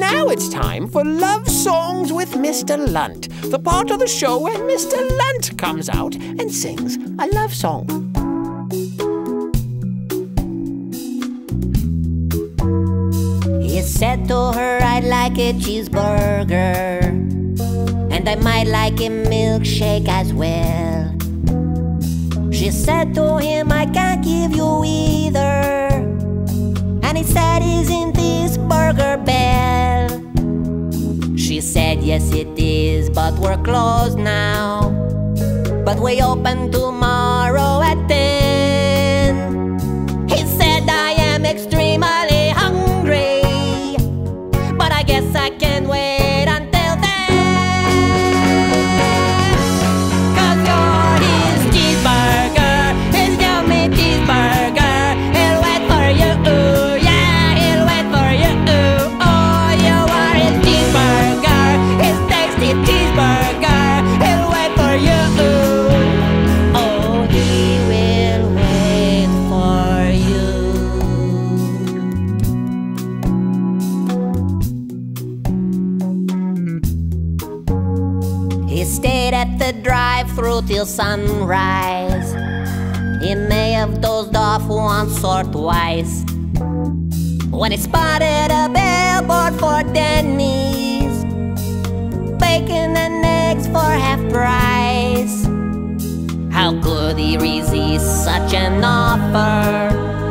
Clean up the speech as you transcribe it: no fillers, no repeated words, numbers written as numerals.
now it's time for Love Songs with Mr. Lunt, the part of the show where Mr. Lunt comes out and sings a love song. He said to her, I'd like a cheeseburger, and I might like a milkshake as well. She said to him, I can't give you either. And he said, isn't this Burger Bell? She said, yes it is, but we're closed now. But we open tomorrow at 10. He said, I am extremely hungry, but I guess I can wait until then. 'Cause you're his cheeseburger, his yummy cheeseburger. He'll wait for you, yeah, he'll wait for you. Oh, you are his cheeseburger, his tasty cheeseburger. He'll wait for you. Oh, he will wait for you. He stayed at the drive-thru till sunrise. He may have dozed off once or twice when he spotted a billboard for Denny's, bacon and eggs for half price. How could he resist such an offer?